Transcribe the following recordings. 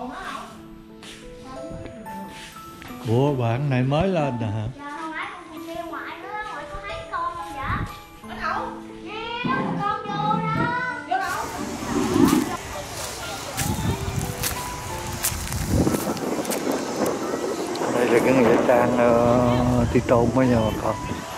Ủa bạn này mới lên nè hả? Đây là cái nghĩa trang Tri Tôn với nhà bà con.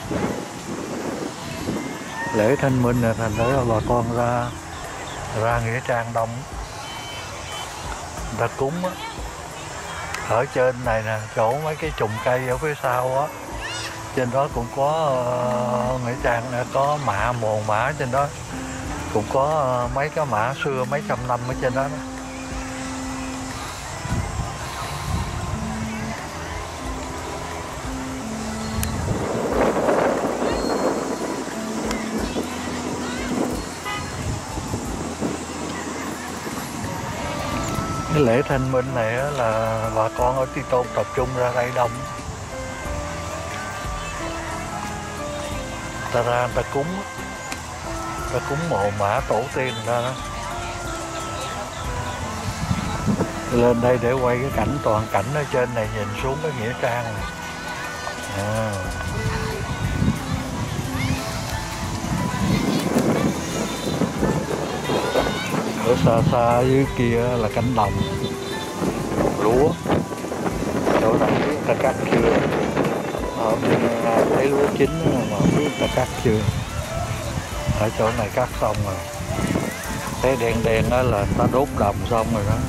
Lễ Thanh Minh là thành ra bà con ra nghĩa trang đông. Người ta cúng á. Ở trên này nè, chỗ mấy cái chùm cây ở phía sau á, trên đó cũng có nghĩa trang, có mạ mồ mã trên đó, cũng có mấy cái mã xưa mấy trăm năm ở trên đó. Cái lễ Thanh Minh này là bà con ở Tri Tôn tập trung ra đây đông. Ta ra người ta cúng mồ mã tổ tiên ra đó. Lên đây để quay cái cảnh, toàn cảnh ở trên này nhìn xuống cái nghĩa trang này. Ở xa xa dưới kia là cánh đồng lúa, chỗ này người ta cắt chưa, thấy lúa chín mà không biết người ta cắt chưa. Ở chỗ này cắt xong rồi, thấy đen đen đó là người ta đốt đồng xong rồi đó.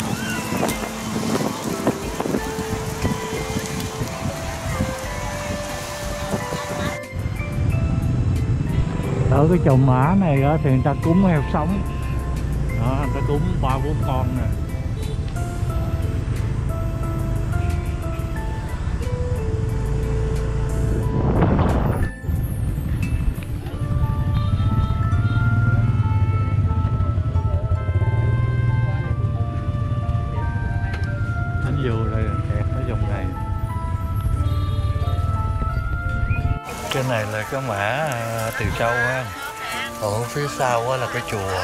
Ở cái chồng mã này đó, thì người ta cúng heo sống đó, người ta cúng 3-4 con nè. Thánh vô đây là kẹt ở trong này. Cái này là cái mã Từ Châu á. Ở phía sau là cái chùa.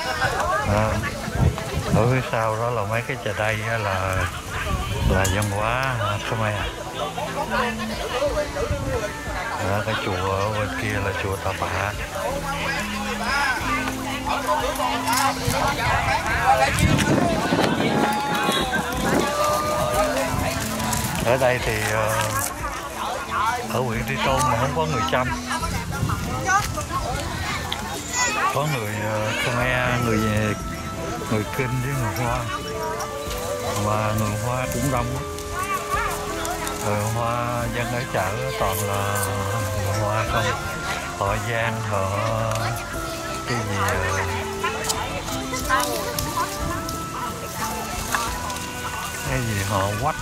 Ở phía sau đó là mấy cái chợ đây là văn hóa Khmer. Cái chùa ở bên kia là chùa Tà Bạ. Ở đây thì ở huyện Tri Tôn mà không có người Chăm, có người Khmer, người Kinh với người Hoa, mà người Hoa cũng đông. Người Hoa dân ở chợ toàn là người Hoa không, họ Giang, họ cái gì họ Quách,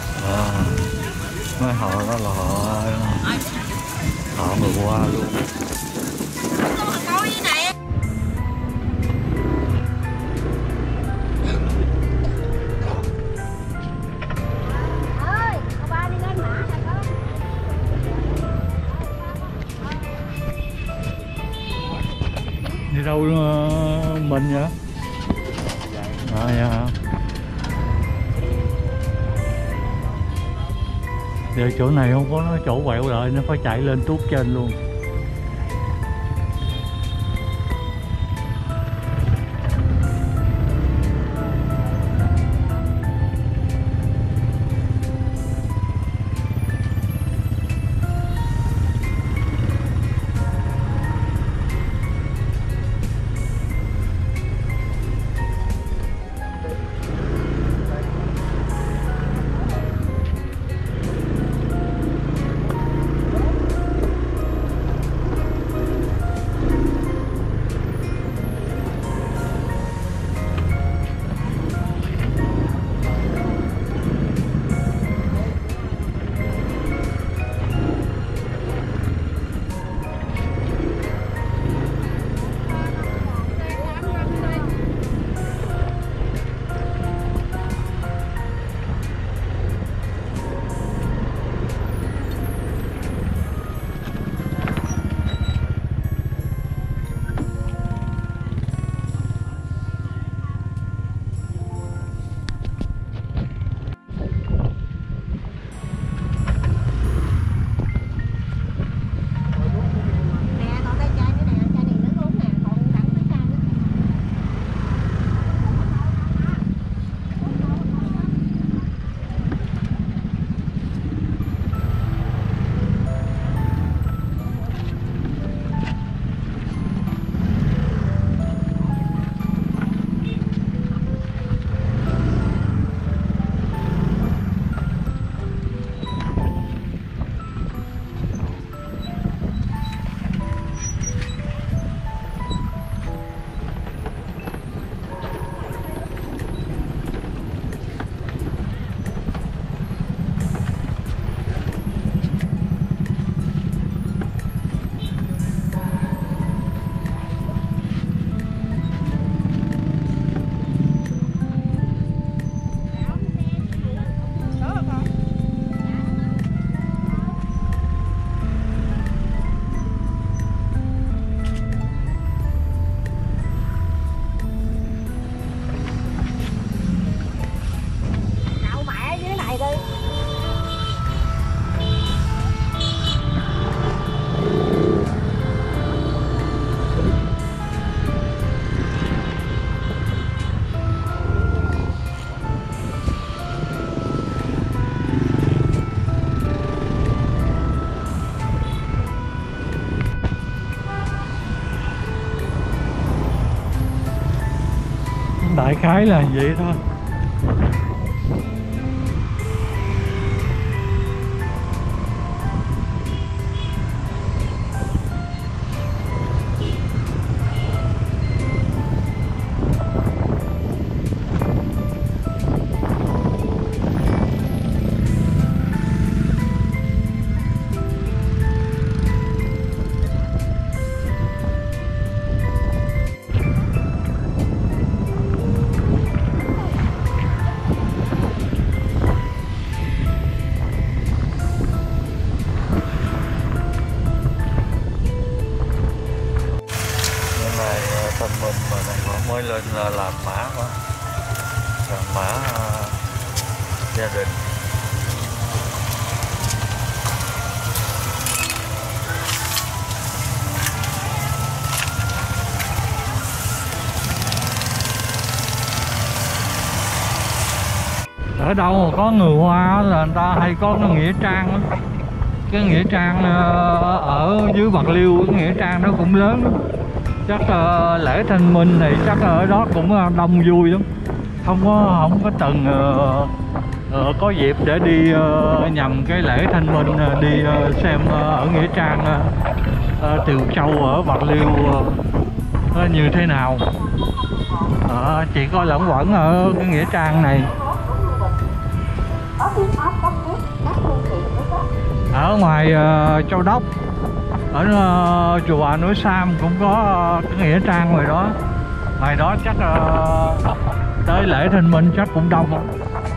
mấy họ đó là họ người Hoa luôn. Đi đâu mình vậy? Dạ. Giờ chỗ này không có nó chỗ quẹo lại, nó phải chạy lên tuốt trên luôn. khái là vậy thôi. Mình mà này họ mới lên là làm mã mà làm mã gia đình. Ở đâu mà có người Hoa là người ta hay có cái nghĩa trang đó. Cái nghĩa trang ở dưới Bạc Liêu, cái nghĩa trang đó cũng lớn đó. Chắc lễ Thanh Minh thì chắc ở đó cũng đông vui lắm. Không có từng có dịp để đi nhằm cái lễ Thanh Minh đi xem ở nghĩa trang Tiều Châu ở Bạc Liêu như thế nào. Chỉ có lẫn quẩn ở cái nghĩa trang này. Ở ngoài Châu Đốc, ở chùa Bà Núi Sam cũng có cái nghĩa trang ngoài đó. Ngoài đó chắc tới lễ Thanh Minh chắc cũng đông.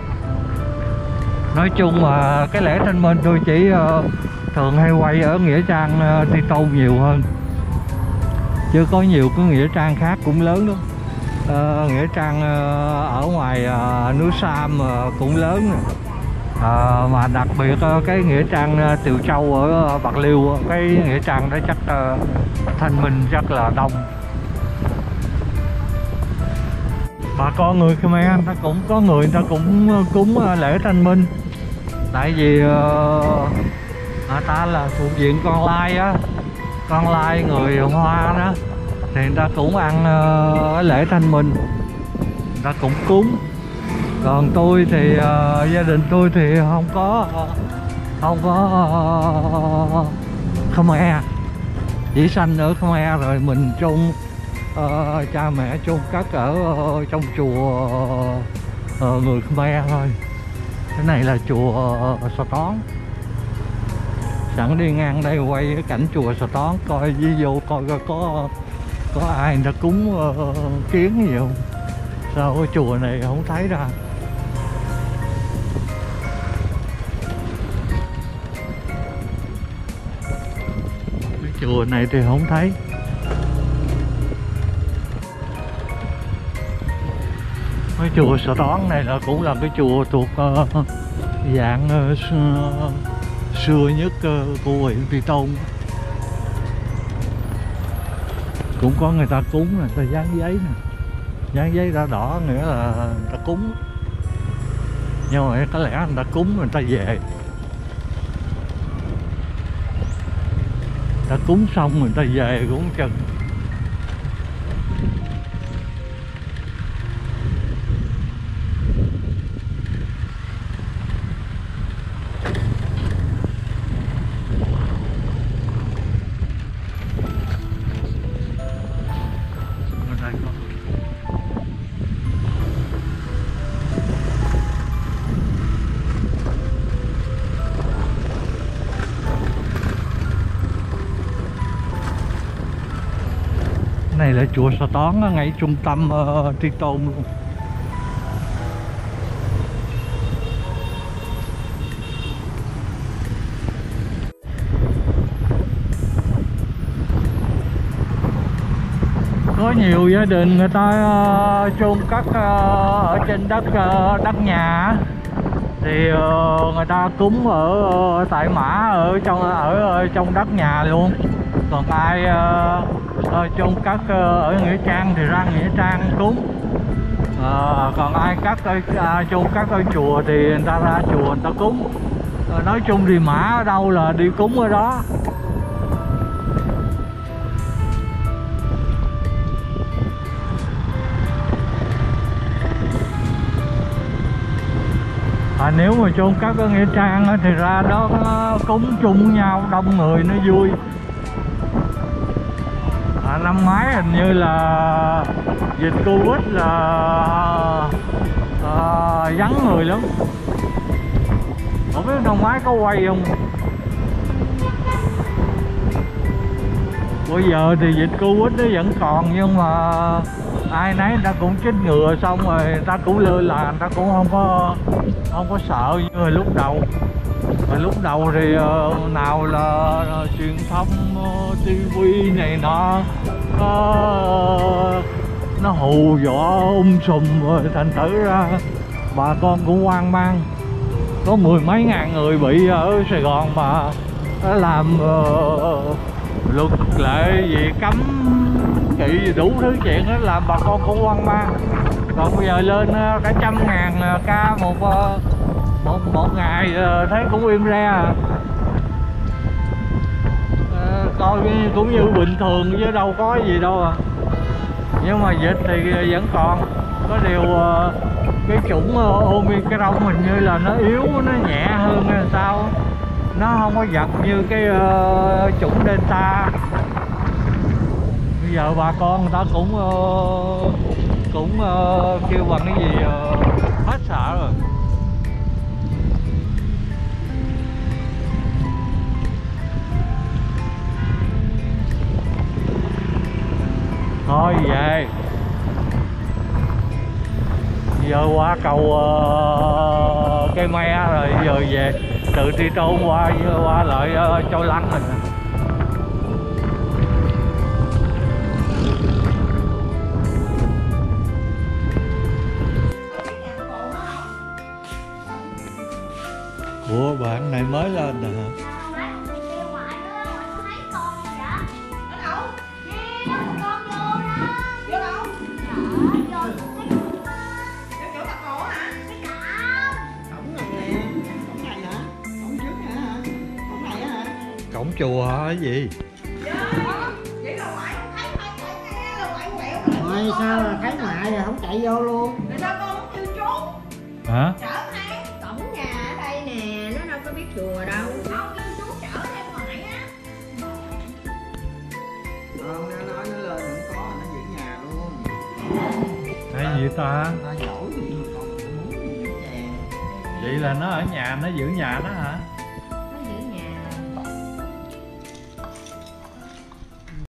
Nói chung là cái lễ Thanh Minh tôi chỉ thường hay quay ở nghĩa trang Tri Tôn nhiều hơn, chứ có nhiều cái nghĩa trang khác cũng lớn lắm. Nghĩa trang ở ngoài núi Sam cũng lớn. Mà đặc biệt cái nghĩa trang Tiều Châu ở Bạc Liêu, cái nghĩa trang đó chắc Thanh Minh chắc là đông. Bà con người Khmer người ta cũng có người ta cũng cúng lễ Thanh Minh, tại vì người ta là thuộc diện con lai á, con lai người Hoa đó, thì người ta cũng ăn lễ Thanh Minh, người ta cũng cúng. Còn tôi thì gia đình tôi thì không có Khmer, chỉ sanh ở Khmer rồi mình chôn cha mẹ chôn cất ở trong chùa người Khmer thôi. Cái này là chùa Sa Tón. Sẵn đi ngang đây quay cái cảnh chùa Sa Tón coi với vô coi có ai người ta cúng kiến gì không. Sao cái chùa này không thấy ra. Cái chùa này thì không thấy. Cái chùa Sa Tón này là cũng là cái chùa thuộc dạng xưa nhất của huyện Tri Tôn. Cũng có người ta cúng, người ta dán giấy nè, dán giấy đỏ đỏ nghĩa là người ta cúng. Nhưng mà có lẽ người ta cúng người ta về, người ta cúng xong người ta về cũng chừng. Này là chùa Sa Tón ngay trung tâm Tri Tôn luôn. Có nhiều gia đình người ta chôn cất ở trên đất nhà, thì người ta cúng ở tại mã ở trong đất nhà luôn. Còn ai chôn cất ở nghĩa trang thì ra nghĩa trang cúng. Còn ai chôn cất ở chùa thì người ta ra chùa người ta cúng. Nói chung thì mã ở đâu là đi cúng ở đó. mà nếu mà chôn cất ở Nghĩa Trang thì ra đó cúng chung nhau đông người nó vui. Năm ngoái hình như là dịch Covid là vắng người lắm. Không biết năm ngoái có quay không. Bây giờ thì dịch Covid nó vẫn còn, nhưng mà ai nấy người ta cũng chích ngừa xong rồi, người ta cũng lơ là, người ta cũng không có sợ như hồi lúc đầu. Mà lúc đầu thì nào là truyền thông tivi này nọ nó hù dọa sùm, rồi thành thử ra bà con cũng hoang mang. Có mười mấy ngàn người bị ở Sài Gòn mà nó làm luật lệ gì cấm kỵ gì đủ thứ chuyện, đó làm bà con cũng hoang mang. Còn bây giờ lên cả 100.000 ca một ngày thấy cũng im re coi cũng như bình thường chứ đâu có gì đâu à. Nhưng mà dịch thì vẫn còn, có điều cái chủng Omicron hình như là nó yếu, nó nhẹ hơn hay sao, nó không có giật như cái chủng Delta. Bây giờ bà con người ta cũng kêu bằng cái gì hết sợ rồi. Thôi về, giờ qua cầu cây me rồi giờ về, từ Tri Tôn qua lại Châu Lăng mình. Ủa bạn này mới lên nè hả? Cổng chùa hả? Cái gì? Rồi sao là thấy ngoại rồi không chạy vô luôn? Tại sao con không kêu chú? Hả? Chở theo Cổng nhà ở đây nè, nó đâu có biết chùa đâu. con kêu chú chở theo ngoại á. Nó nói nó lên không có, nó giữ nhà luôn. Cái gì ta? Ta giỏi gì mà còn muốn gì nữa chàng. Vậy là nó ở nhà, nó giữ nhà đó hả?